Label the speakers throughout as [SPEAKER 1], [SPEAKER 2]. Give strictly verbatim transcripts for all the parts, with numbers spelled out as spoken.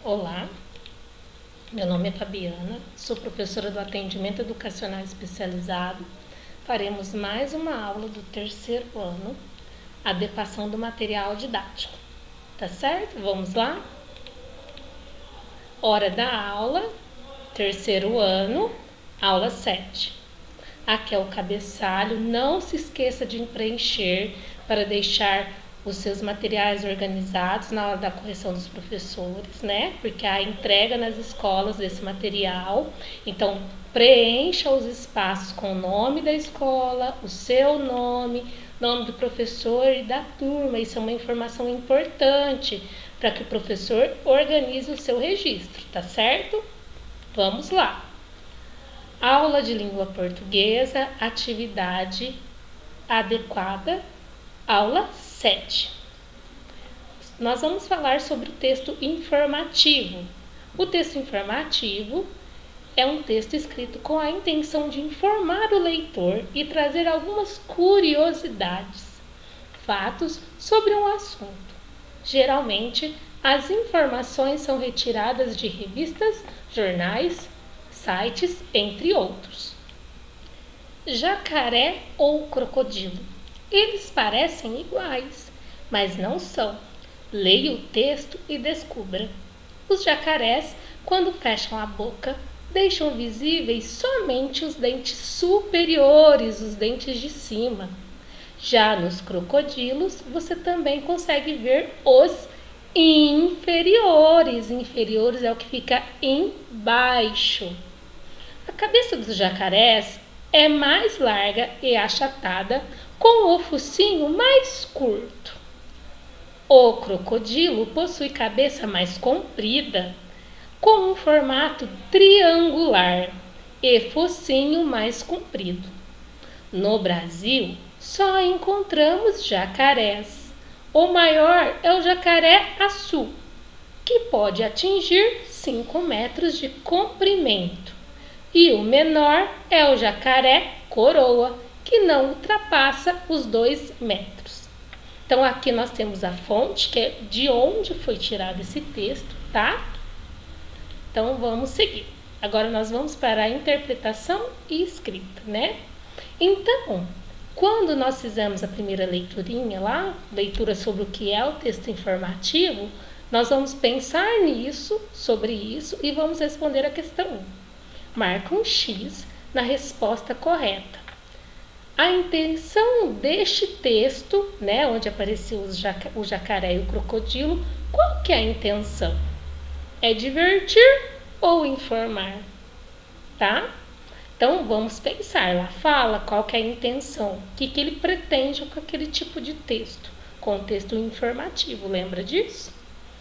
[SPEAKER 1] Olá, meu nome é Fabiana, sou professora do Atendimento Educacional Especializado. Faremos mais uma aula do terceiro ano, adequação do material didático. Tá certo? Vamos lá? Hora da aula, terceiro ano, aula sete. Aqui é o cabeçalho, não se esqueça de preencher para deixar os seus materiais organizados na hora da correção dos professores, né? Porque há entrega nas escolas desse material. Então, preencha os espaços com o nome da escola, o seu nome, nome do professor e da turma. Isso é uma informação importante para que o professor organize o seu registro, tá certo? Vamos lá. Aula de língua portuguesa, atividade adequada, aula sete. Nós vamos falar sobre o texto informativo. O texto informativo é um texto escrito com a intenção de informar o leitor e trazer algumas curiosidades, fatos sobre um assunto. Geralmente, as informações são retiradas de revistas, jornais, sites, entre outros. Jacaré ou crocodilo? Eles parecem iguais, mas não são. Leia o texto e descubra. Os jacarés, quando fecham a boca, deixam visíveis somente os dentes superiores, os dentes de cima. Já nos crocodilos, você também consegue ver os inferiores. Inferiores é o que fica embaixo. A cabeça dos jacarés é mais larga e achatada, com o focinho mais curto. O crocodilo possui cabeça mais comprida, com um formato triangular e focinho mais comprido. No Brasil, só encontramos jacarés. O maior é o jacaré-açu, que pode atingir cinco metros de comprimento. E o menor é o jacaré-coroa, que não ultrapassa os dois metros. Então, aqui nós temos a fonte, que é de onde foi tirado esse texto, tá? Então, vamos seguir. Agora, nós vamos para a interpretação e escrita, né? Então, quando nós fizemos a primeira leiturinha lá, leitura sobre o que é o texto informativo, nós vamos pensar nisso, sobre isso, e vamos responder a questão um. Marca um X na resposta correta. A intenção deste texto, né, onde apareceu o jacaré e o crocodilo, qual que é a intenção? É divertir ou informar? Tá? Então, vamos pensar lá. Fala qual que é a intenção, o que, que ele pretende com aquele tipo de texto. Contexto informativo, lembra disso?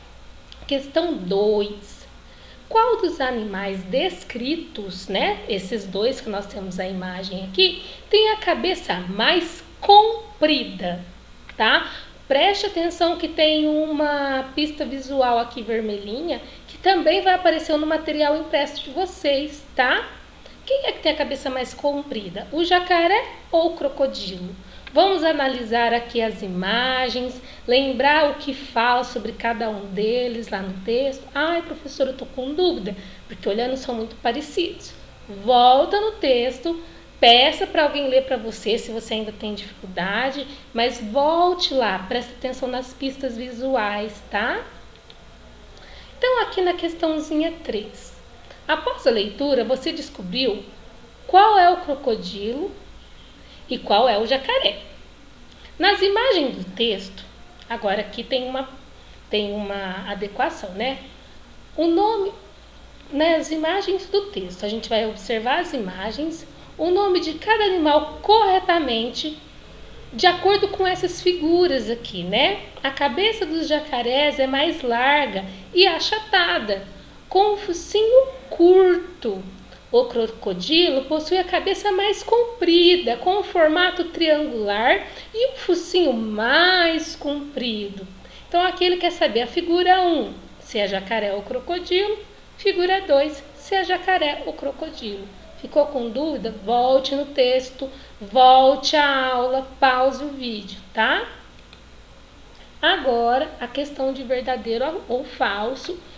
[SPEAKER 1] Questão dois. Qual dos animais descritos, né, esses dois que nós temos a imagem aqui, tem a cabeça mais comprida, tá? Preste atenção que tem uma pista visual aqui vermelhinha, que também vai aparecer no material impresso de vocês, tá? Quem é que tem a cabeça mais comprida? O jacaré ou o crocodilo? Vamos analisar aqui as imagens, lembrar o que fala sobre cada um deles lá no texto. Ai, professora, eu estou com dúvida, porque olhando são muito parecidos. Volta no texto, peça para alguém ler para você, se você ainda tem dificuldade, mas volte lá, preste atenção nas pistas visuais, tá? Então, aqui na questãozinha três. Após a leitura, você descobriu qual é o crocodilo e qual é o jacaré. Nas imagens do texto, agora aqui tem uma, tem uma adequação, né? O nome, nas imagens do texto, a gente vai observar as imagens, o nome de cada animal corretamente, de acordo com essas figuras aqui, né? A cabeça dos jacarés é mais larga e achatada, com um focinho curto. O crocodilo possui a cabeça mais comprida, com um formato triangular e um focinho mais comprido. Então, aqui ele quer saber a figura um, se é jacaré ou crocodilo. Figura dois, se é jacaré ou crocodilo. Ficou com dúvida? Volte no texto, volte à aula, pause o vídeo, tá? Agora, a questão de verdadeiro ou falso,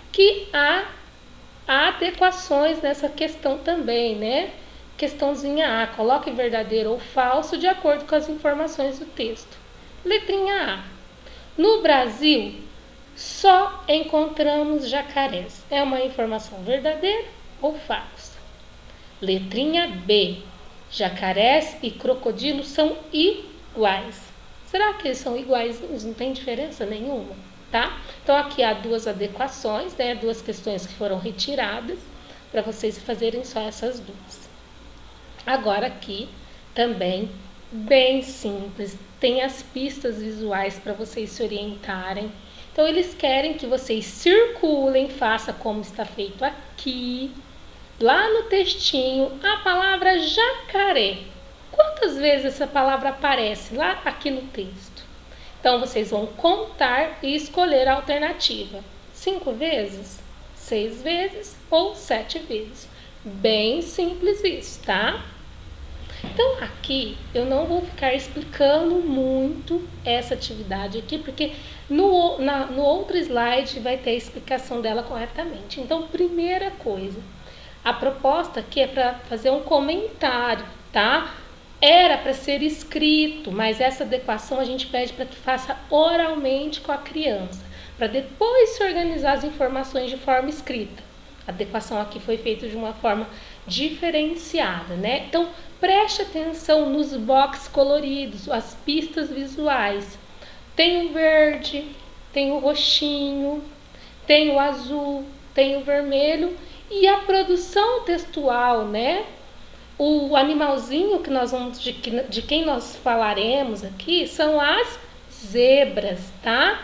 [SPEAKER 1] que há, há adequações nessa questão também, né? Questãozinha A, coloque verdadeiro ou falso de acordo com as informações do texto. Letrinha A. No Brasil, só encontramos jacarés. É uma informação verdadeira ou falsa? Letrinha B. Jacarés e crocodilos são iguais. Será que eles são iguais? Não tem diferença nenhuma, tá? Então aqui há duas adequações, né? Duas questões que foram retiradas para vocês fazerem só essas duas. Agora aqui também bem simples, tem as pistas visuais para vocês se orientarem. Então eles querem que vocês circulem, faça como está feito aqui. Lá no textinho, a palavra jacaré. Quantas vezes essa palavra aparece lá aqui no texto? Então, vocês vão contar e escolher a alternativa. Cinco vezes, seis vezes ou sete vezes. Bem simples isso, tá? Então, aqui eu não vou ficar explicando muito essa atividade aqui, porque no, na, no outro slide vai ter a explicação dela corretamente. Então, primeira coisa. A proposta aqui é para fazer um comentário, tá? Era para ser escrito, mas essa adequação a gente pede para que faça oralmente com a criança, para depois se organizar as informações de forma escrita. A adequação aqui foi feita de uma forma diferenciada, né? Então, preste atenção nos boxes coloridos, as pistas visuais. Tem o verde, tem o roxinho, tem o azul, tem o vermelho. E a produção textual, né? O animalzinho que nós vamos, de, de quem nós falaremos aqui são as zebras, tá?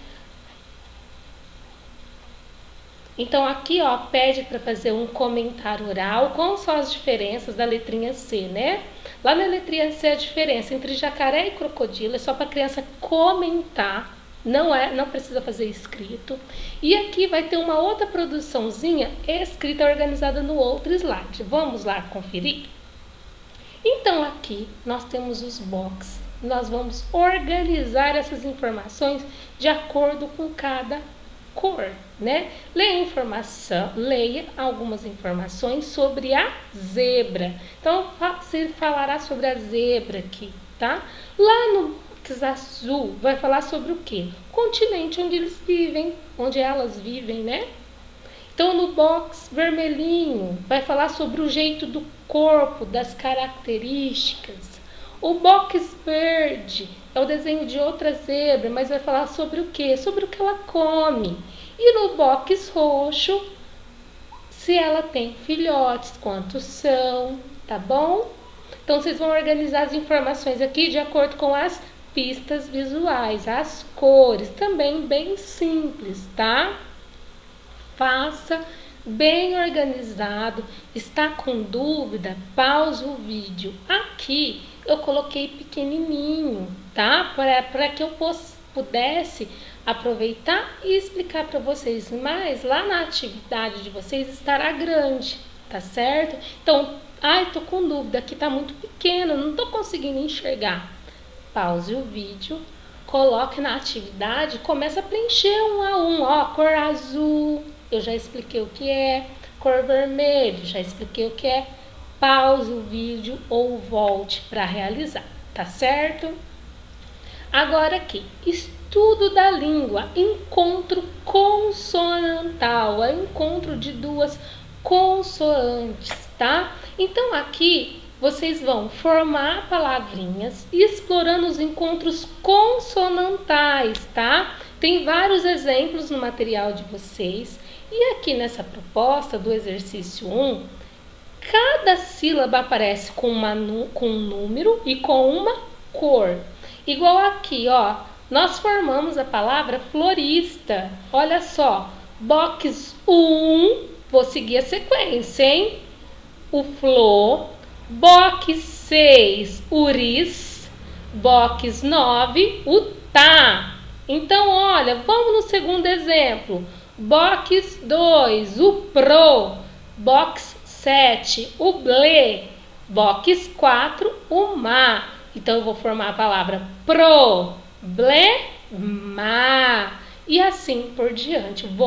[SPEAKER 1] Então aqui, ó, pede para fazer um comentário oral com só as diferenças da letrinha C, né? Lá na letrinha C a diferença entre jacaré e crocodilo é só para a criança comentar. Não, é, não precisa fazer escrito. E aqui vai ter uma outra produçãozinha escrita organizada no outro slide. Vamos lá conferir? Então aqui nós temos os boxes. Nós vamos organizar essas informações de acordo com cada cor, né? Leia informação, leia algumas informações sobre a zebra. Então você falará sobre a zebra aqui, tá? Lá no azul vai falar sobre o quê? O continente onde eles vivem, onde elas vivem, né? Então no box vermelhinho vai falar sobre o jeito do corpo, das características. O box verde é o desenho de outra zebra, mas vai falar sobre o quê? Sobre o que ela come. E no box roxo, se ela tem filhotes, quantos são, tá bom? Então vocês vão organizar as informações aqui de acordo com as pistas visuais, as cores, também bem simples, tá? Faça bem organizado. Está com dúvida? Pause o vídeo. Aqui eu coloquei pequenininho, tá? Para que eu pudesse aproveitar e explicar para vocês, mas lá na atividade de vocês estará grande, tá certo? Então, ai, tô com dúvida, aqui tá muito pequeno, não tô conseguindo enxergar. Pause o vídeo, coloque na atividade, começa a preencher um a um, ó, cor azul, eu já expliquei o que é, cor vermelho, já expliquei o que é. Pause o vídeo ou volte para realizar, tá certo? Agora aqui, estudo da língua, encontro consonantal, é o encontro de duas consoantes, tá? Então aqui vocês vão formar palavrinhas explorando os encontros consonantais, tá? Tem vários exemplos no material de vocês. E aqui nessa proposta do exercício um, cada sílaba aparece com, uma, com um número e com uma cor. Igual aqui, ó, nós formamos a palavra florista. Olha só, box um, vou seguir a sequência, hein? O flor. Box seis, uris. Box nove, o tá. Então, olha, vamos no segundo exemplo. Box dois, o pro. Box sete, o ble. Box quatro, o ma. Então, eu vou formar a palavra problema. E assim por diante. Vou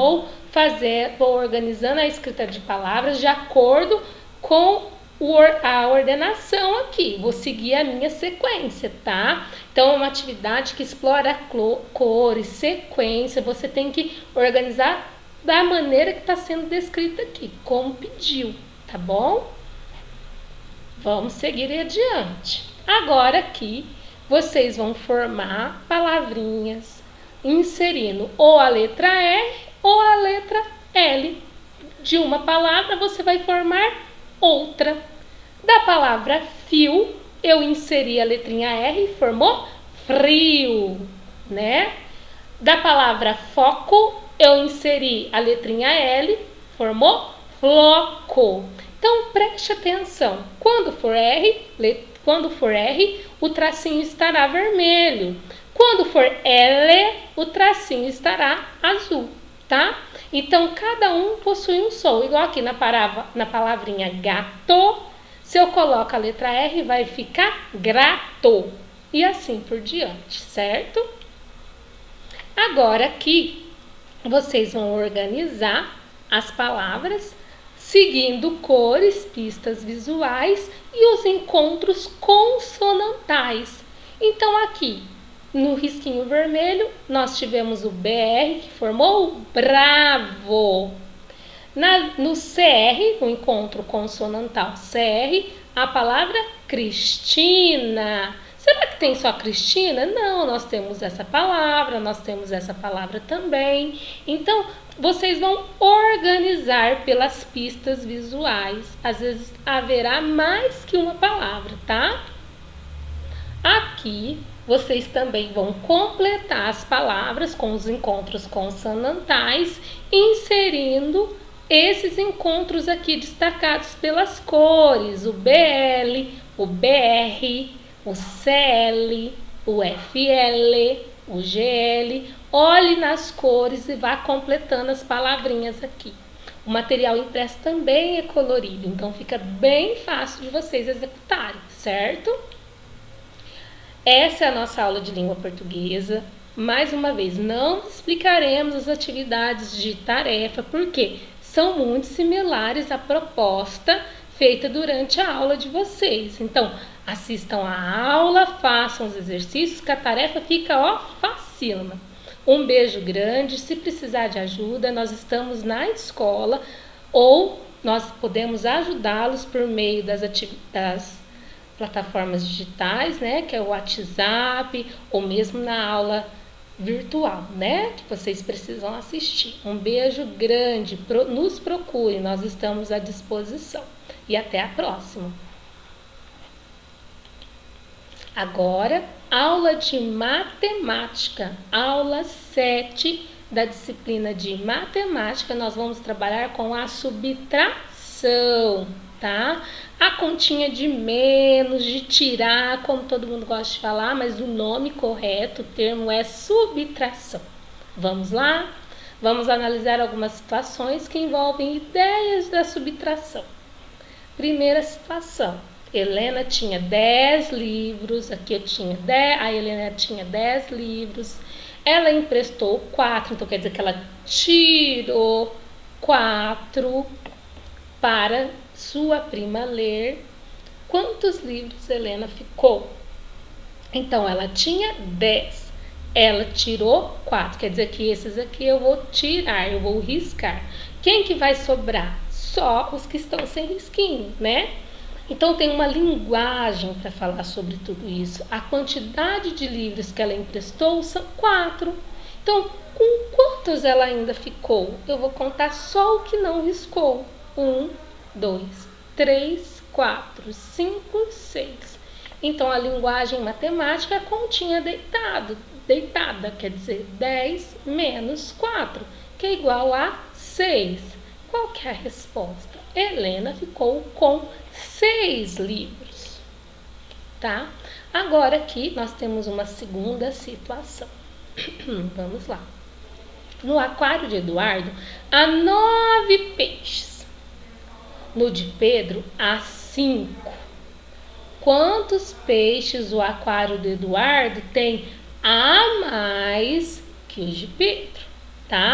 [SPEAKER 1] fazer, vou organizando a escrita de palavras de acordo com a ordenação aqui. Vou seguir a minha sequência, tá? Então, é uma atividade que explora cores, sequência. Você tem que organizar da maneira que está sendo descrita aqui, como pediu, tá bom? Vamos seguir adiante. Agora aqui, vocês vão formar palavrinhas, inserindo ou a letra R ou a letra L. De uma palavra, você vai formar outra. Da palavra fio, eu inseri a letrinha R e formou frio, né? Da palavra foco, eu inseri a letrinha L, formou floco. Então, preste atenção. Quando for R, quando for R, o tracinho estará vermelho. Quando for L, o tracinho estará azul, tá? Então, cada um possui um som. Igual aqui na, palavra, na palavrinha gato, se eu coloco a letra R, vai ficar grato. E assim por diante, certo? Agora aqui, vocês vão organizar as palavras seguindo cores, pistas visuais e os encontros consonantais. Então, aqui, no risquinho vermelho, nós tivemos o B R, que formou o bravo. Na, no C R, o encontro consonantal C R, a palavra Cristina. Será que tem só Cristina? Não, nós temos essa palavra, nós temos essa palavra também. Então, vocês vão organizar pelas pistas visuais. Às vezes haverá mais que uma palavra, tá? Aqui, vocês também vão completar as palavras com os encontros consonantais, inserindo esses encontros aqui destacados pelas cores, o B L, o B R, o C L, o F L, o G L. Olhe nas cores e vá completando as palavrinhas aqui. O material impresso também é colorido, então fica bem fácil de vocês executarem, certo? Essa é a nossa aula de língua portuguesa. Mais uma vez, não explicaremos as atividades de tarefa, porque são muito similares à proposta feita durante a aula de vocês. Então, assistam a aula, façam os exercícios, que a tarefa fica, ó, facílima. Um beijo grande. Se precisar de ajuda, nós estamos na escola ou nós podemos ajudá-los por meio das atividades, plataformas digitais, né, que é o WhatsApp, ou mesmo na aula virtual, né, que vocês precisam assistir. Um beijo grande, nos procure, nós estamos à disposição. E até a próxima. Agora, aula de matemática, aula sete da disciplina de matemática, nós vamos trabalhar com a subtração, tá? A continha de menos, de tirar, como todo mundo gosta de falar, mas o nome correto, o termo é subtração. Vamos lá? Vamos analisar algumas situações que envolvem ideias da subtração. Primeira situação. Helena tinha dez livros, aqui eu tinha dez, a Helena tinha dez livros, ela emprestou quatro, então quer dizer que ela tirou quatro para sua prima ler. Quantos livros Helena ficou? Então, ela tinha dez, ela tirou quatro, quer dizer que esses aqui eu vou tirar, eu vou riscar. Quem que vai sobrar? Só os que estão sem risquinho, né? Então, tem uma linguagem para falar sobre tudo isso. A quantidade de livros que ela emprestou são quatro. Então, com quantos ela ainda ficou? Eu vou contar só o que não riscou. Um, dois, três, quatro, cinco, seis. Então, a linguagem matemática é a continha deitado, deitada, quer dizer, dez menos quatro, que é igual a seis. Qual que é a resposta? Helena ficou com seis livros, tá? Agora aqui nós temos uma segunda situação. Vamos lá. No aquário de Eduardo há nove peixes. No de Pedro há cinco. Quantos peixes o aquário de Eduardo tem a mais que o de Pedro, tá?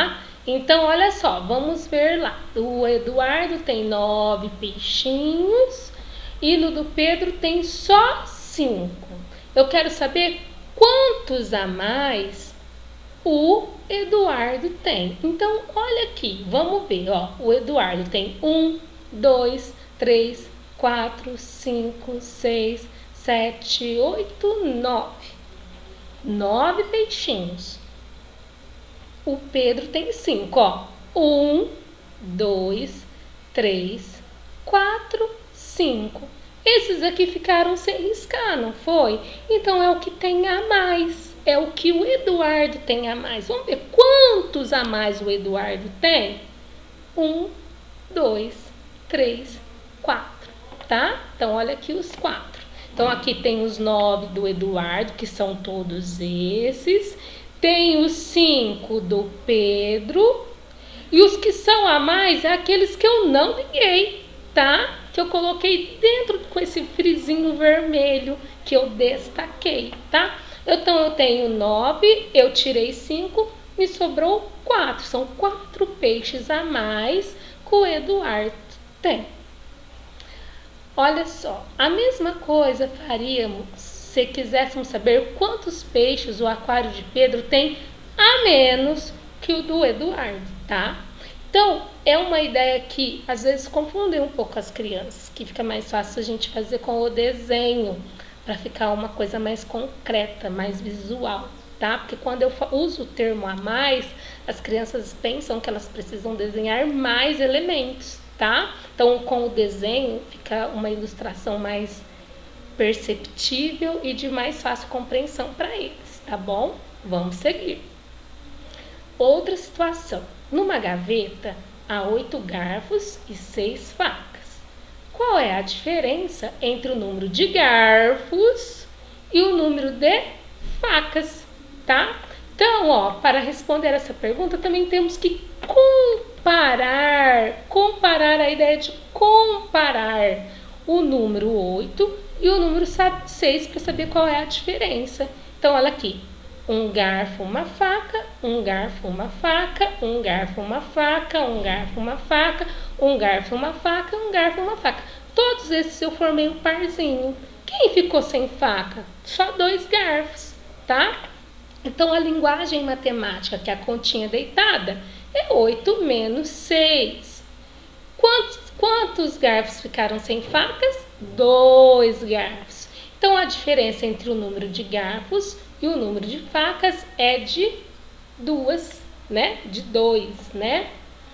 [SPEAKER 1] Então, olha só, vamos ver lá. O Eduardo tem nove peixinhos e no do Pedro tem só cinco. Eu quero saber quantos a mais o Eduardo tem. Então, olha aqui, vamos ver, ó. O Eduardo tem um, dois, três, quatro, cinco, seis, sete, oito, nove. Nove peixinhos. O Pedro tem cinco, ó. Um, dois, três, quatro, cinco. Esses aqui ficaram sem riscar, não foi? Então é o que tem a mais. É o que o Eduardo tem a mais. Vamos ver quantos a mais o Eduardo tem? Um, dois, três, quatro, tá? Então olha aqui os quatro. Então aqui tem os nove do Eduardo, que são todos esses. Tem os cinco do Pedro. E os que são a mais é aqueles que eu não liguei, tá? Que eu coloquei dentro com esse frisinho vermelho que eu destaquei, tá? Então eu tenho nove, eu tirei cinco, me sobrou quatro. São quatro peixes a mais que o Eduardo tem. Olha só, a mesma coisa faríamos se quiséssemos saber quantos peixes o aquário de Pedro tem a menos que o do Eduardo, tá? Então, é uma ideia que às vezes confunde um pouco as crianças, que fica mais fácil a gente fazer com o desenho, para ficar uma coisa mais concreta, mais visual, tá? Porque quando eu uso o termo a mais, as crianças pensam que elas precisam desenhar mais elementos, tá? Então, com o desenho, fica uma ilustração mais perceptível e de mais fácil compreensão para eles, tá bom? Vamos seguir. Outra situação. Numa gaveta, há oito garfos e seis facas. Qual é a diferença entre o número de garfos e o número de facas, tá? Então, ó, para responder essa pergunta, também temos que comparar, comparar a ideia de comparar o número oito e o número seis para saber qual é a diferença. Então, olha aqui. Um garfo, uma faca, um garfo, uma faca, um garfo, uma faca, um garfo, uma faca, um garfo, uma faca, um garfo, uma faca. Todos esses eu formei um parzinho. Quem ficou sem faca? Só dois garfos, tá? Então, a linguagem matemática, que é a continha deitada, é oito menos seis. Quantos, quantos garfos ficaram sem facas? Dois garfos. Então, a diferença entre o número de garfos e o número de facas é de duas, né? De dois, né?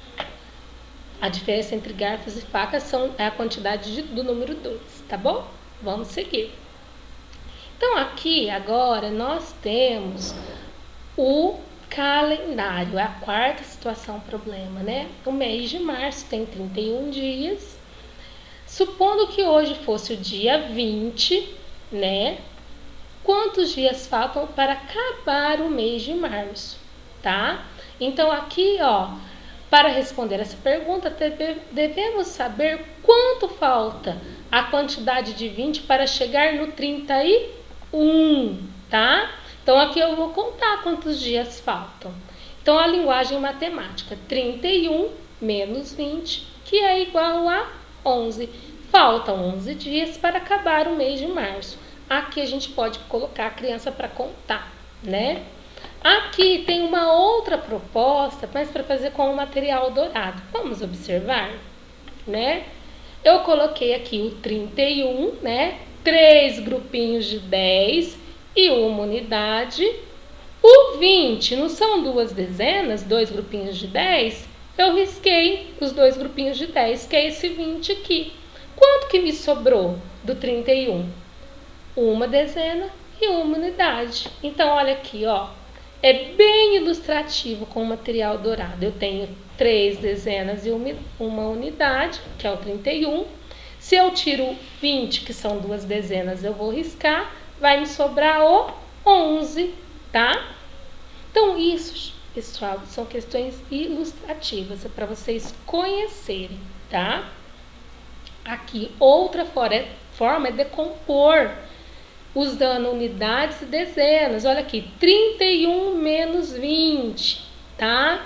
[SPEAKER 1] A diferença entre garfos e facas são, é a quantidade de, do número dois, tá bom? Vamos seguir. Então, aqui, agora, nós temos o calendário, é a quarta situação problema, né? O mês de março tem trinta e um dias. Supondo que hoje fosse o dia vinte, né? Quantos dias faltam para acabar o mês de março, tá? Então, aqui, ó, para responder essa pergunta, devemos saber quanto falta a quantidade de vinte para chegar no trinta e um, tá? Então, aqui eu vou contar quantos dias faltam. Então, a linguagem matemática, trinta e um menos vinte, que é igual a onze. Faltam onze dias para acabar o mês de março. Aqui a gente pode colocar a criança para contar, né? Aqui tem uma outra proposta, mas para fazer com o material dourado. Vamos observar, né? Eu coloquei aqui o trinta e um, né? Três grupinhos de dez e uma unidade. O vinte, não são duas dezenas, dois grupinhos de dez? Eu risquei os dois grupinhos de dez, que é esse vinte aqui. Quanto que me sobrou do trinta e um? Uma dezena e uma unidade. Então, olha aqui, ó. É bem ilustrativo com o material dourado. Eu tenho três dezenas e uma unidade, que é o trinta e um. Se eu tiro vinte, que são duas dezenas, eu vou riscar. Vai me sobrar o onze, tá? Então, isso, pessoal, são questões ilustrativas, é para vocês conhecerem, tá? Aqui, outra forma é decompor usando unidades e dezenas. Olha aqui, trinta e um menos vinte, tá?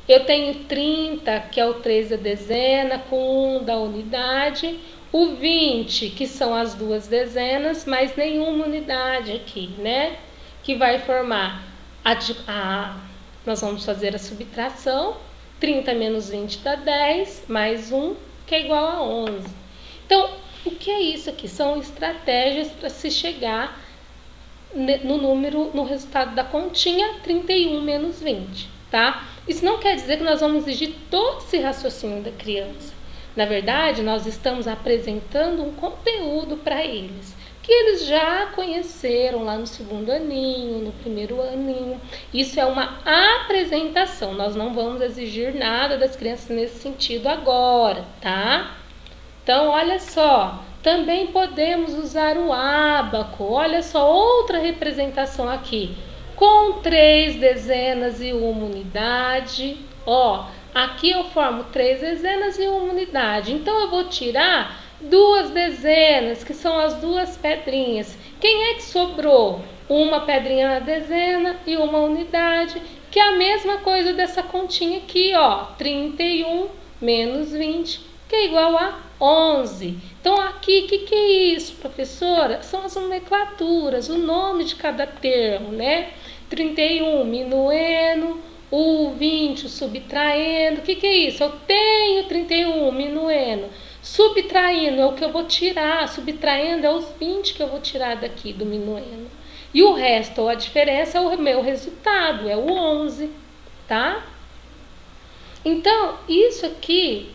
[SPEAKER 1] Eu tenho trinta, que é o três da dezena, com um da unidade. O vinte, que são as duas dezenas, mas nenhuma unidade aqui, né? Que vai formar a, a... Nós vamos fazer a subtração. trinta menos vinte dá dez, mais um, que é igual a onze. Então, o que é isso aqui? São estratégias para se chegar no número, no resultado da continha, trinta e um menos vinte, tá? Isso não quer dizer que nós vamos exigir todo esse raciocínio da criança. Na verdade, nós estamos apresentando um conteúdo para eles, que eles já conheceram lá no segundo aninho, no primeiro aninho. Isso é uma apresentação, nós não vamos exigir nada das crianças nesse sentido agora, tá? Então, olha só, também podemos usar o ábaco. Olha só, outra representação aqui. Com três dezenas e uma unidade. Ó, aqui eu formo três dezenas e uma unidade. Então, eu vou tirar duas dezenas, que são as duas pedrinhas. Quem é que sobrou? Uma pedrinha na dezena e uma unidade, que é a mesma coisa dessa continha aqui, ó. trinta e um menos vinte, que é igual a onze. Então, aqui, o que, que é isso, professora? São as nomenclaturas, o nome de cada termo, né? trinta e um, minuendo, o vinte, o subtraindo. O que, que é isso? Eu tenho trinta e um, minuendo. Subtraindo é o que eu vou tirar, subtraindo é os vinte que eu vou tirar daqui do minuendo. E o resto, ou a diferença, é o meu resultado, é o onze, tá? Então, isso aqui...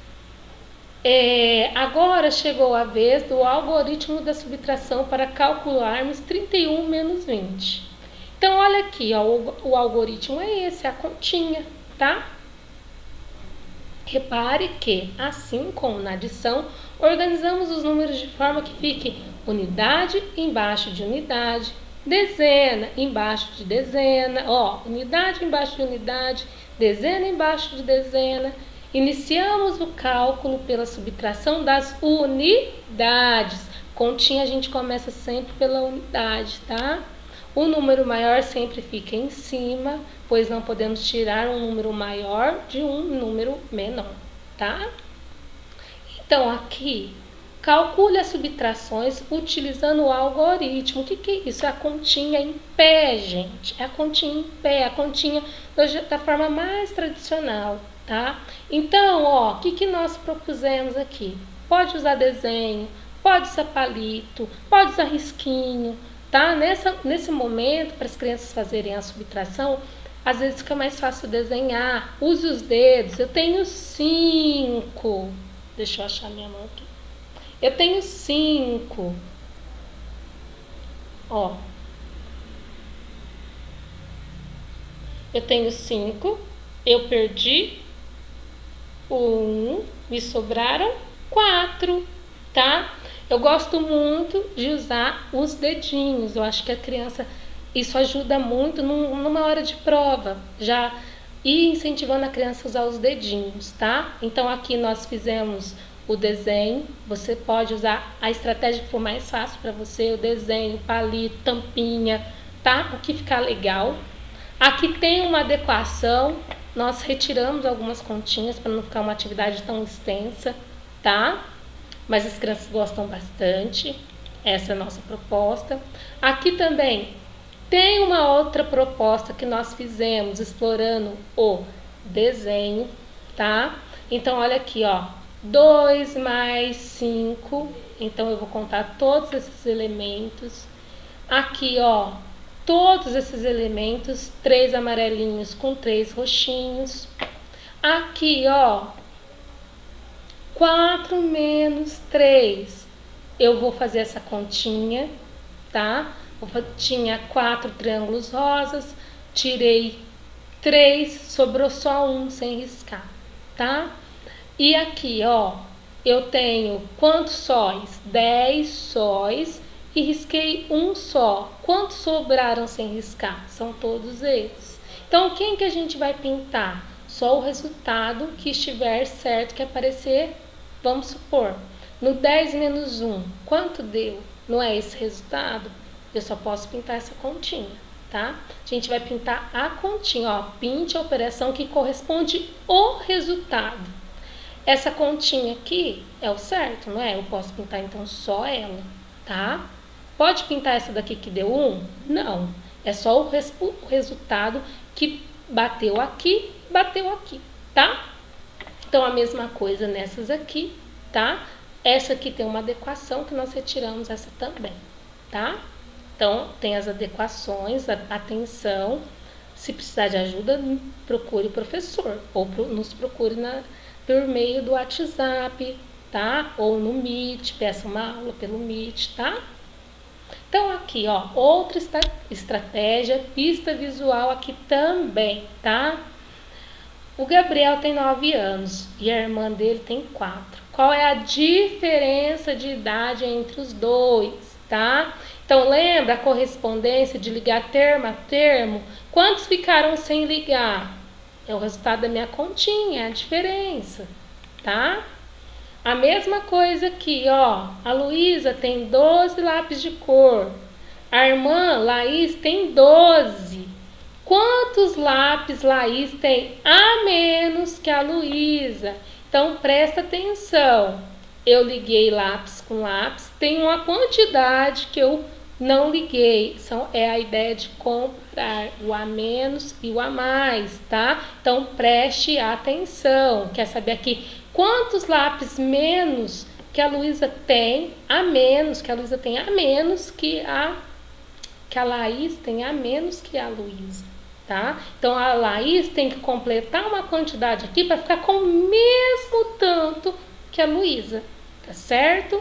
[SPEAKER 1] É, agora chegou a vez do algoritmo da subtração para calcularmos trinta e um menos vinte. Então, olha aqui, ó, o, o algoritmo é esse, a continha, tá? Repare que, assim como na adição, organizamos os números de forma que fique unidade embaixo de unidade, dezena embaixo de dezena, ó, unidade embaixo de unidade, dezena embaixo de dezena. Iniciamos o cálculo pela subtração das unidades. Continha a gente começa sempre pela unidade, tá? O número maior sempre fica em cima, pois não podemos tirar um número maior de um número menor, tá? Então, aqui, calcule as subtrações utilizando o algoritmo. O que, que é isso? É a continha em pé, gente. É a continha em pé, a continha da forma mais tradicional. Tá? Então, ó, o que, que nós propusemos aqui? Pode usar desenho, pode usar palito, pode usar risquinho, tá? Nessa, nesse momento, para as crianças fazerem a subtração, às vezes fica mais fácil desenhar. Use os dedos. Eu tenho cinco. Deixa eu achar minha mão aqui. Eu tenho cinco. Ó. Eu tenho cinco. Eu perdi um, me sobraram quatro, tá? Eu gosto muito de usar os dedinhos. Eu acho que a criança, isso ajuda muito num, numa hora de prova, já ir incentivando a criança a usar os dedinhos, tá? Então, aqui nós fizemos o desenho. Você pode usar a estratégia que for mais fácil para você, o desenho, palito, tampinha, tá? O que ficar legal. Aqui tem uma adequação. Nós retiramos algumas continhas para não ficar uma atividade tão extensa, tá? Mas as crianças gostam bastante. Essa é a nossa proposta. Aqui também tem uma outra proposta que nós fizemos explorando o desenho, tá? Então, olha aqui, ó. dois mais cinco. Então, eu vou contar todos esses elementos. Aqui, ó. Todos esses elementos, três amarelinhos com três roxinhos. Aqui, ó, quatro menos três. Eu vou fazer essa continha, tá? Eu tinha quatro triângulos rosas, tirei três, sobrou só um sem riscar, tá? E aqui, ó, eu tenho quantos sóis? dez sóis. E risquei um só. Quantos sobraram sem riscar? São todos esses. Então, quem que a gente vai pintar? Só o resultado que estiver certo, que aparecer, vamos supor, no dez menos um, quanto deu? Não é esse resultado? Eu só posso pintar essa continha, tá? A gente vai pintar a continha, ó, pinte a operação que corresponde ao resultado. Essa continha aqui é o certo, não é? Eu posso pintar então só ela, tá? Pode pintar essa daqui que deu um? Não, é só o, res o resultado que bateu aqui, bateu aqui, tá? Então, a mesma coisa nessas aqui, tá? Essa aqui tem uma adequação que nós retiramos essa também, tá? Então, tem as adequações, atenção. Se precisar de ajuda, procure o professor ou pro, nos procure na, por meio do WhatsApp, tá? Ou no Meet, peça uma aula pelo Meet, tá? Então, aqui, ó, outra estratégia, pista visual aqui também, tá? O Gabriel tem nove anos e a irmã dele tem quatro. Qual é a diferença de idade entre os dois, tá? Então, lembra a correspondência de ligar termo a termo? Quantos ficaram sem ligar? É o resultado da minha continha, é a diferença, tá? A mesma coisa aqui, ó. A Luísa tem doze lápis de cor. A irmã Laís tem doze. Quantos lápis Laís tem a menos que a Luísa? Então, presta atenção. Eu liguei lápis com lápis. Tem uma quantidade que eu não liguei. São, é a ideia de comparar o a menos e o a mais, tá? Então, preste atenção. Quer saber aqui quantos lápis menos que a Luísa tem a menos, que a Luísa tem a menos que a, que a Laís tem a menos que a Luísa. Tá? Então, a Laís tem que completar uma quantidade aqui para ficar com o mesmo tanto que a Luísa, tá certo?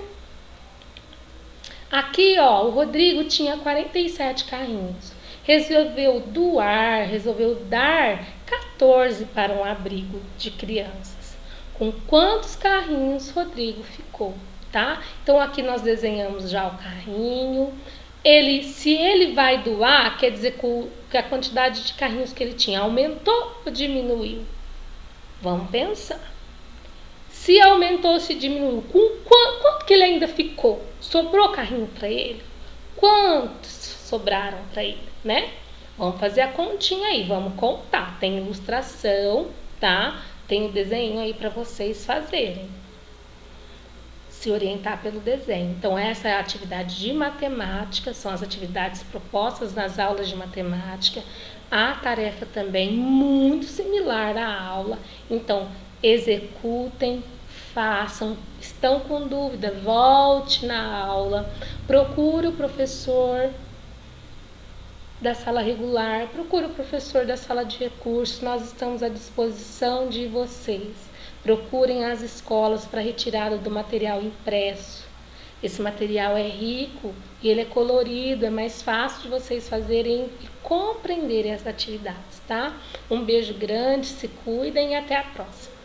[SPEAKER 1] Aqui, ó, o Rodrigo tinha quarenta e sete carrinhos. Resolveu doar, resolveu dar quatorze para um abrigo de crianças. Com quantos carrinhos Rodrigo ficou, tá? Então, aqui nós desenhamos já o carrinho. Ele, se ele vai doar, quer dizer que a quantidade de carrinhos que ele tinha aumentou ou diminuiu? Vamos pensar. Se aumentou ou se diminuiu, com quanto, quanto que ele ainda ficou? Sobrou carrinho para ele? Quantos sobraram para ele, né? Vamos fazer a continha aí, vamos contar. Tem ilustração, tá? Tem o desenho aí para vocês fazerem. Se orientar pelo desenho. Então, essa é a atividade de matemática, são as atividades propostas nas aulas de matemática. A tarefa também muito similar à aula. Então, executem, façam. Estão com dúvida, volte na aula, procure o professor da sala regular, procure o professor da sala de recursos, nós estamos à disposição de vocês. Procurem as escolas para retirada do material impresso. Esse material é rico e ele é colorido, é mais fácil de vocês fazerem e compreenderem as atividades, tá? Um beijo grande, se cuidem e até a próxima.